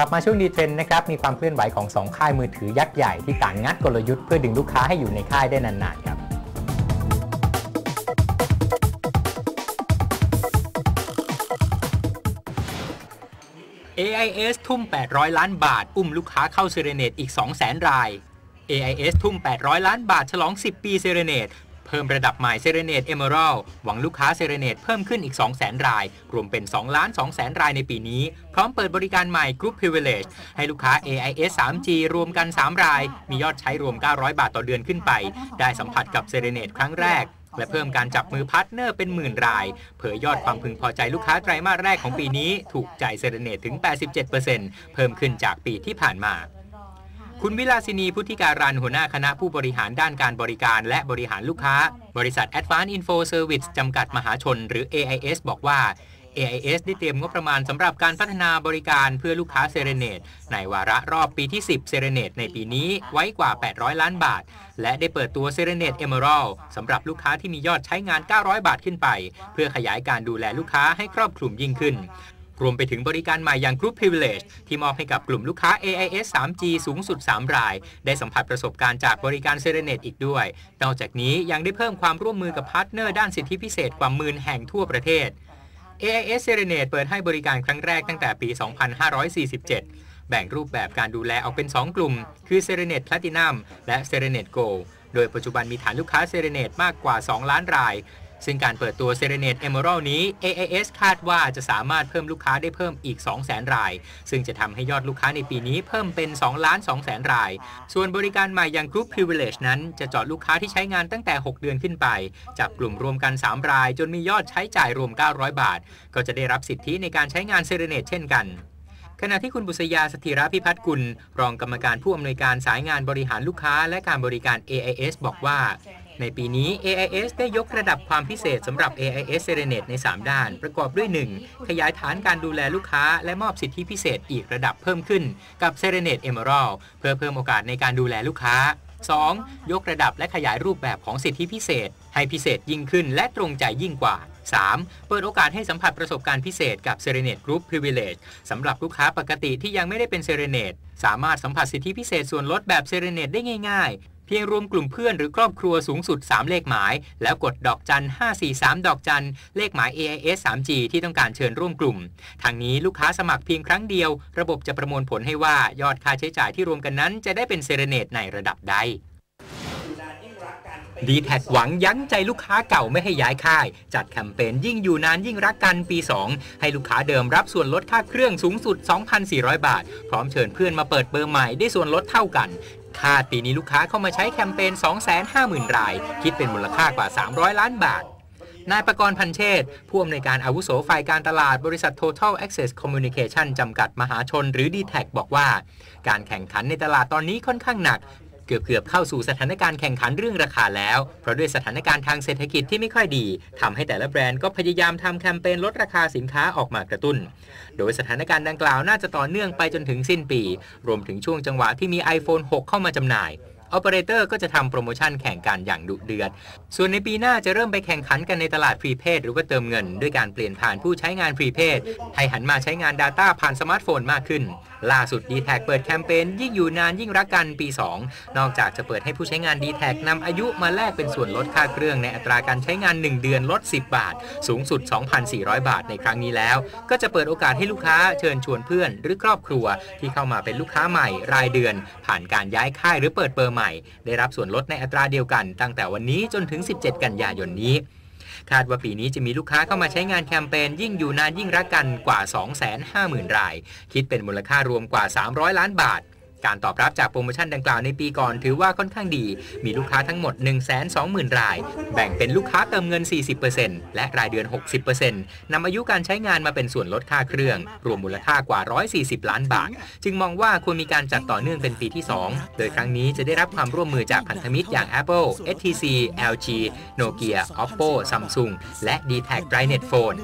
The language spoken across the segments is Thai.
ลับมาช่วงดีเทรนด์นะครับมีความเคลื่อนไหวของ2ค่ายมือถือยักษ์ใหญ่ที่ต่างงัดกลยุทธ์เพื่อดึงลูกค้าให้อยู่ในค่ายได้นานๆครับ AIS ทุ่ม800ล้านบาทอุ้มลูกค้าเข้าเซเรเนตอีก 200,000 ราย AIS ทุ่ม800ล้านบาทฉลอง10ปีเซเรเนตเพิ่มระดับใหม่เซเรเนต Emerald หวังลูกค้าเซเรเนตเพิ่มขึ้นอีก 200,000 รายรวมเป็น 2,200,000 รายในปีนี้พร้อมเปิดบริการใหม่ Group Privilege ให้ลูกค้า AIS 3G รวมกัน3รายมียอดใช้รวม900บาทต่อเดือนขึ้นไปได้สัมผัสกับเซเรเนตครั้งแรกและเพิ่มการจับมือพาร์ทเนอร์เป็นหมื่นรายเผยยอดความพึงพอใจลูกค้าไตรมาสแรกของปีนี้ถูกใจเซเรเนตถึง 87% เพิ่มขึ้นจากปีที่ผ่านมาคุณวิลาสินีพุทธิการันหัวหน้าคณะผู้บริหารด้านการบริการและบริหารลูกค้าบริษัท Advanced Info Service จำกัดมหาชนหรือ AIS บอกว่า AIS ได้เตรียมงบประมาณสำหรับการพัฒนาบริการเพื่อลูกค้าเซเรเนตในวาระรอบปีที่10เซเรเนตในปีนี้ไว้กว่า800ล้านบาทและได้เปิดตัวเซเรเนต Emerald สำหรับลูกค้าที่มียอดใช้งาน900บาทขึ้นไปเพื่อขยายการดูแลลูกค้าให้ครอบคลุมยิ่งขึ้นรวมไปถึงบริการใหม่อย่าง Group Privilege ที่มอบให้กับกลุ่มลูกค้า AIS 3G สูงสุด3รายได้สัมผัสประสบการณ์จากบริการเซเรเนตอีกด้วยนอกจากนี้ยังได้เพิ่มความร่วมมือกับพาร์ทเนอร์ด้านสิทธิพิเศษกว่า10,000แห่งทั่วประเทศ AIS Serenade เปิดให้บริการครั้งแรกตั้งแต่ปี 2547 แบ่งรูปแบบการดูแลออกเป็น2กลุ่มคือ Serenade Platinum และ Serenade Gold โดยปัจจุบันมีฐานลูกค้า Serenade มากกว่า2ล้านรายซึ่งการเปิดตัว Serenade Emerald นี้ AIS คาดว่าจะสามารถเพิ่มลูกค้าได้เพิ่มอีก 200,000 รายซึ่งจะทำให้ยอดลูกค้าในปีนี้เพิ่มเป็น 2,200,000 รายส่วนบริการใหม่อย่าง Group Privilege นั้นจะเจาะลูกค้าที่ใช้งานตั้งแต่6เดือนขึ้นไปจับกลุ่มรวมกัน3รายจนมียอดใช้จ่ายรวม900บาทก็จะได้รับสิทธิในการใช้งาน Serenade เช่นกันขณะที่คุณบุษยาสถิรพิพัฒน์กุลรองกรรมการผู้อำนวยการสายงานบริหารลูกค้าและการบริการ AIS บอกว่าในปีนี้ AIS ได้ยกระดับความพิเศษสำหรับ AIS Serenade ใน3ด้านประกอบด้วย 1. ขยายฐานการดูแลลูกค้าและมอบสิทธิพิเศษอีกระดับเพิ่มขึ้นกับ Serenade Emerald เพื่อเพิ่มโอกาสในการดูแลลูกค้า 2. ยกระดับและขยายรูปแบบของสิทธิพิเศษให้พิเศษยิ่งขึ้นและตรงใจยิ่งกว่า 3. เปิดโอกาสให้สัมผัสประสบการณ์พิเศษกับ Serenade Group Privilege สำหรับลูกค้าปกติที่ยังไม่ได้เป็น Serenade สามารถสัมผัสสิทธิพิเศษส่วนลดแบบ Serenade ได้ง่ายๆเพียงรวมกลุ่มเพื่อนหรือครอบครัวสูงสุด3เลขหมายแล้วกดดอกจัน543ดอกจันเลขหมาย AIS 3G ที่ต้องการเชิญร่วมกลุ่มทางนี้ลูกค้าสมัครเพียงครั้งเดียวระบบจะประมวลผลให้ว่ายอดค่าใช้จ่ายที่รวมกันนั้นจะได้เป็น Serenade ในระดับใดD-Tag หวังยั้งใจลูกค้าเก่าไม่ให้ย้ายค่ายจัดแคมเปญยิ่งอยู่นานยิ่งรักกันปี2ให้ลูกค้าเดิมรับส่วนลดค่าเครื่องสูงสุด 2,400 บาทพร้อมเชิญเพื่อนมาเปิดเบอร์ใหม่ได้ส่วนลดเท่ากันคาดปีนี้ลูกค้าเข้ามาใช้แคมเปญ 250,000 รายคิดเป็นมูลค่ากว่า300ล้านบาทนายประกรณ์พันเชษฐ์ผู้อำนวยการอาวุโสฝ่ายการตลาดบริษัท Total Access Communication จำกัดมหาชนหรือ D-Tag บอกว่าการแข่งขันในตลาดตอนนี้ค่อนข้างหนักเกือบเข้าสู่สถานการณ์แข่งขันเรื่องราคาแล้วเพราะด้วยสถานการณ์ทางเศรษฐกิจที่ไม่ค่อยดีทำให้แต่ละแบรนด์ก็พยายามทำแคมเปญลดราคาสินค้าออกมากระตุ้นโดยสถานการณ์ดังกล่าวน่าจะต่อเนื่องไปจนถึงสิ้นปีรวมถึงช่วงจังหวะที่มี iPhone 6 เข้ามาจำหน่ายออเปอเรเตอร์ก็จะทำโปรโมชั่นแข่งกันอย่างดุเดือดส่วนในปีหน้าจะเริ่มไปแข่งขันกันในตลาดพรีเพดหรือว่าเติมเงินด้วยการเปลี่ยนผ่านผู้ใช้งานพรีเพดให้หันมาใช้งาน Data ผ่านสมาร์ทโฟนมากขึ้นล่าสุด D-Tag เปิดแคมเปญยิ่งอยู่นานยิ่งรักกันปี2นอกจากจะเปิดให้ผู้ใช้งาน D-Tag นำอายุมาแลกเป็นส่วนลดค่าเครื่องในอัตราการใช้งาน1เดือนลด10บาทสูงสุด 2,400 บาทในครั้งนี้แล้วก็จะเปิดโอกาสให้ลูกค้าเชิญชวนเพื่อนหรือครอบครัวที่เข้ามาเป็นลูกค้าใหม่รายเดือนผ่านการย้ายค่ายหรือเปิดเบอร์ใหม่ได้รับส่วนลดในอัตราเดียวกันตั้งแต่วันนี้จนถึง17กันยายนนี้คาดว่าปีนี้จะมีลูกค้าเข้ามาใช้งานแคมเปญยิ่งอยู่นานยิ่งรักกันกว่า 250,000 รายคิดเป็นมูลค่ารวมกว่า300ล้านบาทการตอบรับจากโปรโมชั่นดังกล่าวในปีก่อนถือว่าค่อนข้างดีมีลูกค้าทั้งหมด 120,000 รายแบ่งเป็นลูกค้าเติมเงิน 40% และรายเดือน 60% นำอายุการใช้งานมาเป็นส่วนลดค่าเครื่องรวมมูลค่ากว่า140ล้านบาทจึงมองว่าควรมีการจัดต่อเนื่องเป็นปีที่2โดยครั้งนี้จะได้รับความร่วมมือจากพันธมิตรอย่าง Apple, HTC, LG, Nokia, Oppo, Samsung และ D-Tag Brightnet Phone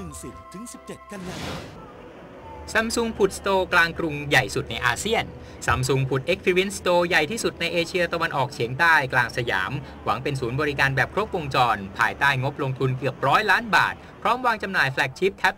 Samsung ผุดสโตร์กลางกรุงใหญ่สุดในอาเซียน Samsung ผุด Experience Store ใหญ่ที่สุดในเอเชียตะวันออกเฉียงใต้กลางสยามหวังเป็นศูนย์บริการแบบครบวงจรภายใต้งบลงทุนเกือบ100ล้านบาทพร้อมวางจำหน่ายแฟลกชิพแท็บเล็ต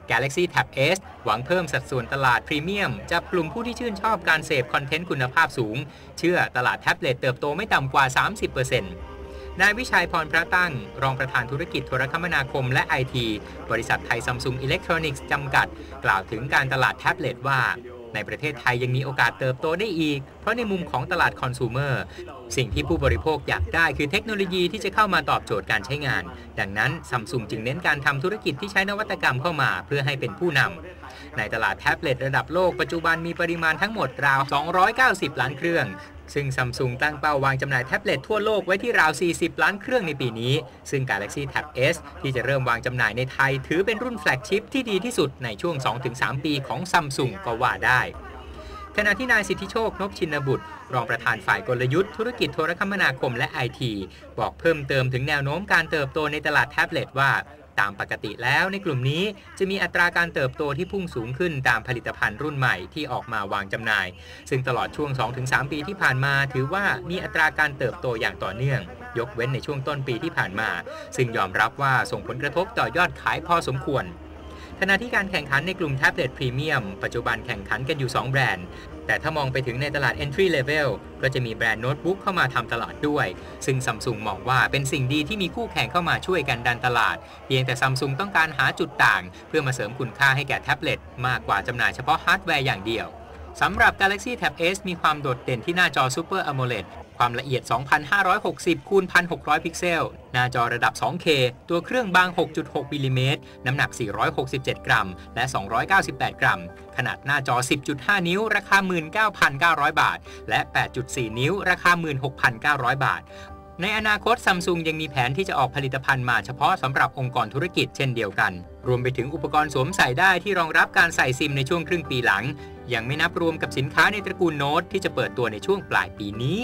Galaxy Tab S หวังเพิ่มสัดส่วนตลาดพรีเมียมจับกลุ่มผู้ที่ชื่นชอบการเสพคอนเทนต์คุณภาพสูงเชื่อตลาดแท็บเล็ตเติบโตไม่ต่ำกว่า 30%นายวิชัยพรพระตั้งรองประธานธุรกิจโทรคมนาคมและ IT บริษัทไทยซัมซุงอิเล็กทรอนิกส์จำกัดกล่าวถึงการตลาดแท็บเล็ตว่าในประเทศไทยยังมีโอกาสเติบโตได้อีกเพราะในมุมของตลาดคอน sumer สิ่งที่ผู้บริโภคอยากได้คือเทคโนโลยีที่จะเข้ามาตอบโจทย์การใช้งานดังนั้นซัมซุงจึงเน้นการทำธุรกิจที่ใช้นวัตกรรมเข้ามาเพื่อให้เป็นผู้นำในตลาดแท็บเล็ตระดับโลกปัจจุบันมีปริมาณทั้งหมดราว290ล้านเครื่องซึ่ง Samsung ตั้งเป้าวางจำหน่ายแท็บเล็ตทั่วโลกไว้ที่ราว40ล้านเครื่องในปีนี้ซึ่ง Galaxy Tab S ที่จะเริ่มวางจำหน่ายในไทยถือเป็นรุ่นแฟลกชิพที่ดีที่สุดในช่วง 2-3 ปีของ Samsung ก็ว่าได้ขณะที่นายสิทธิโชคนพชินบุตรรองประธานฝ่ายกลยุทธ์ธุรกิจโทรคมนาคมและ IT บอกเพิ่มเติมถึงแนวโน้มการเติบโตในตลาดแท็บเล็ตว่าตามปกติแล้วในกลุ่มนี้จะมีอัตราการเติบโตที่พุ่งสูงขึ้นตามผลิตภัณฑ์รุ่นใหม่ที่ออกมาวางจำหน่ายซึ่งตลอดช่วง 2-3 ปีที่ผ่านมาถือว่ามีอัตราการเติบโตอย่างต่อเนื่องยกเว้นในช่วงต้นปีที่ผ่านมาซึ่งยอมรับว่าส่งผลกระทบต่อยอดขายพอสมควรขณะที่การแข่งขันในกลุ่มแท็บเล็ตพรีเมียมปัจจุบันแข่งขันกันอยู่2แบรนด์แต่ถ้ามองไปถึงในตลาด Entry Level ก็จะมีแบรนด์โน้ตบุ๊กเข้ามาทำตลาดด้วยซึ่ง Samsung มองว่าเป็นสิ่งดีที่มีคู่แข่งเข้ามาช่วยกันดันตลาดเพียงแต่ Samsung ต้องการหาจุดต่างเพื่อมาเสริมคุณค่าให้แก่แท็บเล็ตมากกว่าจำหน่ายเฉพาะฮาร์ดแวร์อย่างเดียวสำหรับ Galaxy Tab S มีความโดดเด่นที่หน้าจอ Super AMOLED ความละเอียด 2560 คูณ 1600 พิกเซลหน้าจอระดับ 2K ตัวเครื่องบาง 6.6 มิลลิเมตรน้ำหนัก 467 กรัมและ 298 กรัมขนาดหน้าจอ 10.5 นิ้วราคา 19,900 บาทและ 8.4 นิ้วราคา 16,900 บาทในอนาคต Samsung ยังมีแผนที่จะออกผลิตภัณฑ์มาเฉพาะสำหรับองค์กรธุรกิจเช่นเดียวกันรวมไปถึงอุปกรณ์สวมใส่ได้ที่รองรับการใส่ซิมในช่วงครึ่งปีหลังยังไม่นับรวมกับสินค้าในตระกูลโน้ตที่จะเปิดตัวในช่วงปลายปีนี้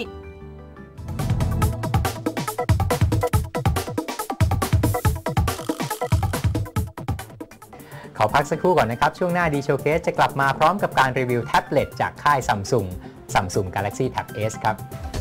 ขอพักสักครู่ก่อนนะครับช่วงหน้าดีโชว์เคสจะกลับมาพร้อมกับการรีวิวแท็บเล็ตจากค่าย Samsung Galaxy Tab S ครับ